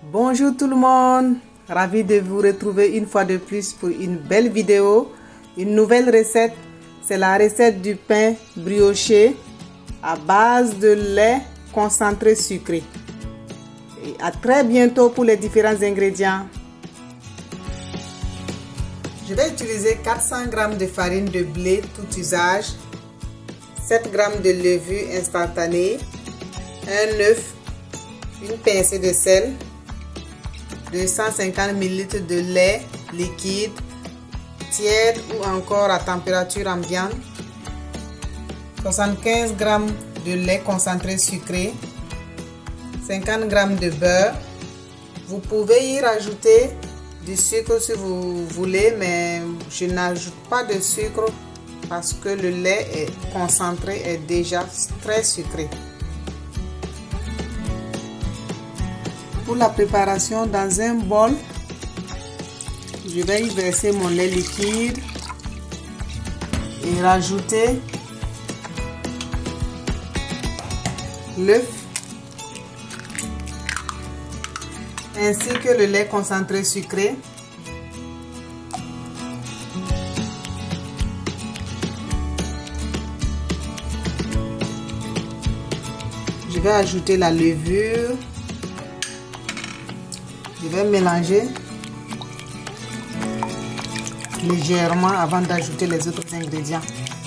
Bonjour tout le monde, ravi de vous retrouver une fois de plus pour une belle vidéo, une nouvelle recette. C'est la recette du pain brioché à base de lait concentré sucré. Et à très bientôt pour les différents ingrédients. Je vais utiliser 400 g de farine de blé tout usage, 7 g de levure instantanée, un œuf, une pincée de sel, 250 ml de lait liquide, tiède ou encore à température ambiante, 75 g de lait concentré sucré, 50 g de beurre. Vous pouvez y rajouter du sucre si vous voulez, mais je n'ajoute pas de sucre parce que le lait concentré est déjà très sucré. Pour la préparation, dans un bol, je vais y verser mon lait liquide et rajouter l'œuf ainsi que le lait concentré sucré. Je vais ajouter la levure. Je vais mélanger légèrement avant d'ajouter les autres ingrédients.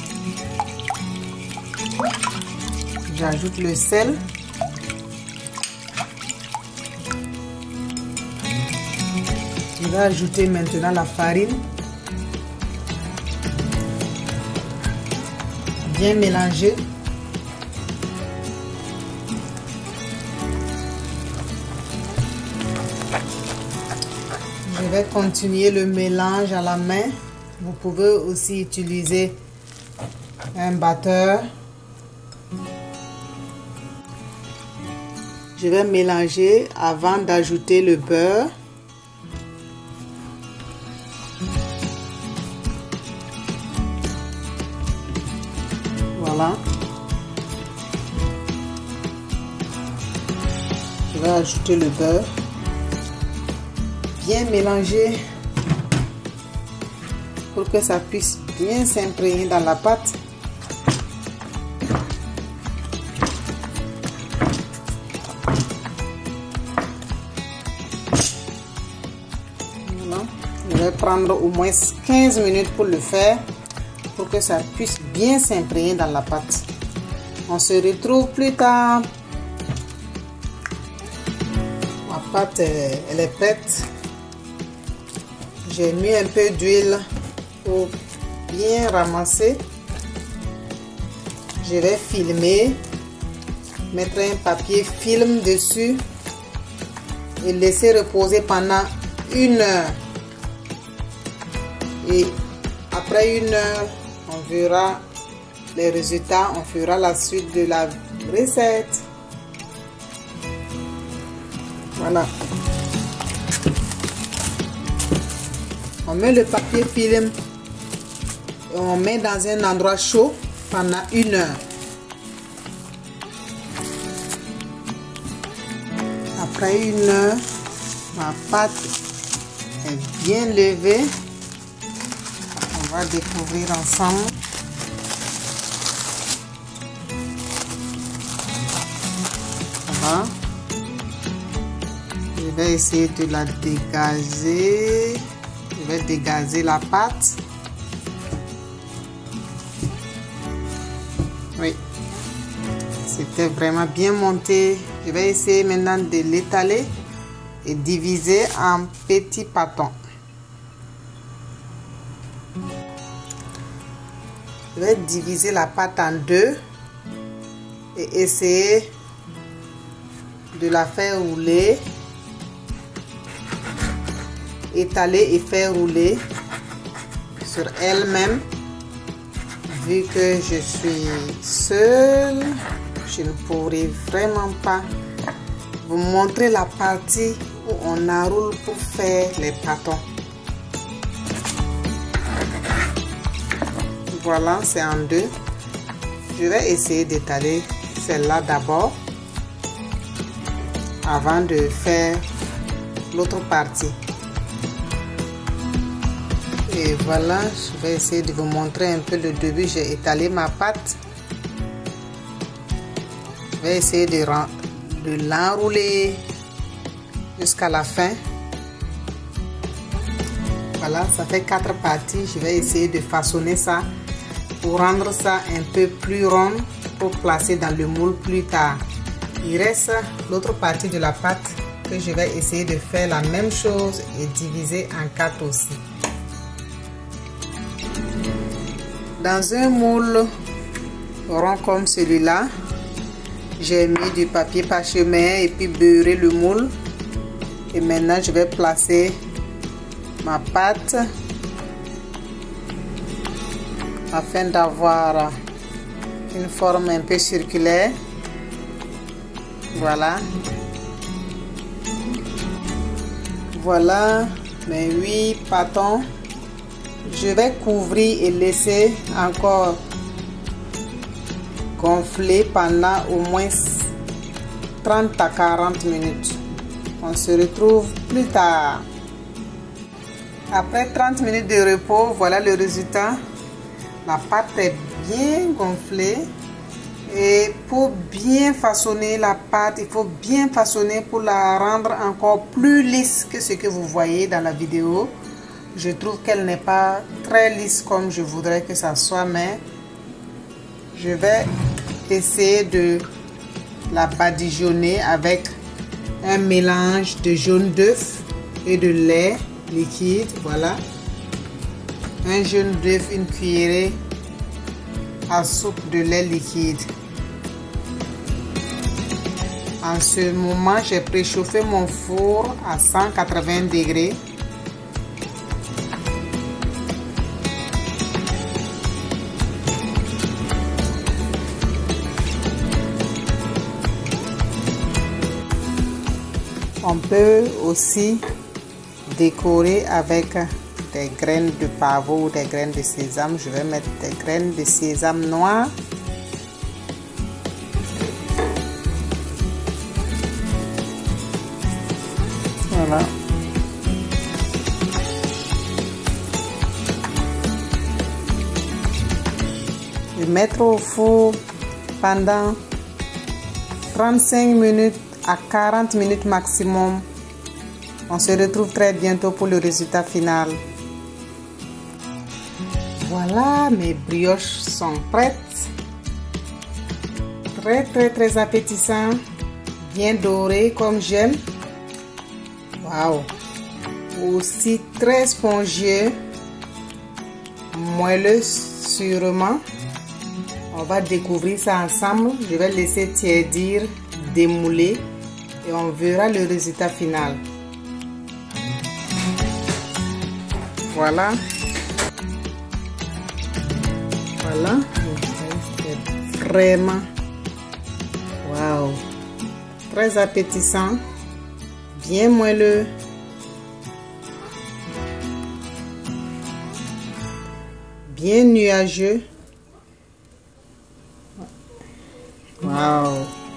J'ajoute le sel. Je vais ajouter maintenant la farine. Bien mélanger. Je vais continuer le mélange à la main. Vous pouvez aussi utiliser un batteur. Je vais mélanger avant d'ajouter le beurre. Voilà. Je vais ajouter le beurre. Bien mélanger pour que ça puisse bien s'imprégner dans la pâte. Voilà. Je vais prendre au moins 15 minutes pour le faire, pour que ça puisse bien s'imprégner dans la pâte. On se retrouve plus tard. Ma pâte elle est prête. J'ai mis un peu d'huile pour bien ramasser. Je vais filmer, mettre un papier film dessus et laisser reposer pendant 1 heure. Et après 1 heure, on verra les résultats, on fera la suite de la recette. Voilà. On met le papier film et on met dans un endroit chaud pendant 1 heure. Après 1 heure, ma pâte est bien levée. On va découvrir ensemble. Voilà. Je vais essayer de la dégager. Je vais dégazer la pâte. Oui, c'était vraiment bien monté. Je vais essayer maintenant de l'étaler et diviser en petits pâtons. Je vais diviser la pâte en 2 et essayer de la faire rouler. Étaler et faire rouler sur elle-même. Vu que je suis seule, je ne pourrai vraiment pas vous montrer la partie où on enroule pour faire les pâtons. Voilà, c'est en 2. Je vais essayer d'étaler celle-là d'abord avant de faire l'autre partie. Et voilà, je vais essayer de vous montrer un peu le début. J'ai étalé ma pâte. Je vais essayer de l'enrouler jusqu'à la fin. Voilà, ça fait 4 parties. Je vais essayer de façonner ça pour rendre ça un peu plus rond pour placer dans le moule plus tard. Il reste l'autre partie de la pâte que je vais essayer de faire la même chose et diviser en 4 aussi. Dans un moule rond comme celui-là, j'ai mis du papier parchemin et puis beurré le moule. Et maintenant, je vais placer ma pâte afin d'avoir une forme un peu circulaire. Voilà. Voilà mes 8 pâtons. Je vais couvrir et laisser encore gonfler pendant au moins 30 à 40 minutes. On se retrouve plus tard. Après 30 minutes de repos, voilà le résultat. La pâte est bien gonflée. Et pour bien façonner la pâte, il faut bien façonner pour la rendre encore plus lisse que ce que vous voyez dans la vidéo. Je trouve qu'elle n'est pas très lisse comme je voudrais que ça soit, mais je vais essayer de la badigeonner avec un mélange de jaune d'œuf et de lait liquide. Voilà, un jaune d'œuf, une cuillerée à soupe de lait liquide. En ce moment, j'ai préchauffé mon four à 180 degrés. On peut aussi décorer avec des graines de pavot ou des graines de sésame. Je vais mettre des graines de sésame noir. Voilà. Et mettre au four pendant 35 minutes à 40 minutes maximum. On se retrouve très bientôt pour le résultat final. Voilà, mes brioches sont prêtes. Très appétissant. Bien doré comme j'aime. Waouh. Aussi très spongieux. Moelleux sûrement. On va découvrir ça ensemble. Je vais laisser tiédir, démouler. Et on verra le résultat final. Voilà. Voilà. C'est vraiment, waouh, très appétissant, bien moelleux. Bien nuageux. Waouh.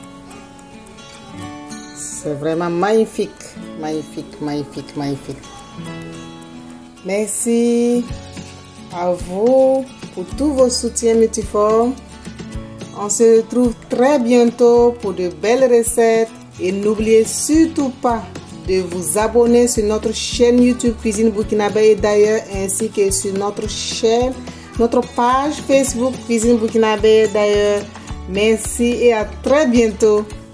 C'est vraiment magnifique, magnifique. Merci à vous pour tous vos soutiens multiformes. On se retrouve très bientôt pour de belles recettes. Et n'oubliez surtout pas de vous abonner sur notre chaîne YouTube Cuisine Burkinabé et d'ailleurs, ainsi que sur notre chaîne, notre page Facebook Cuisine Burkinabé et d'ailleurs. Merci et à très bientôt.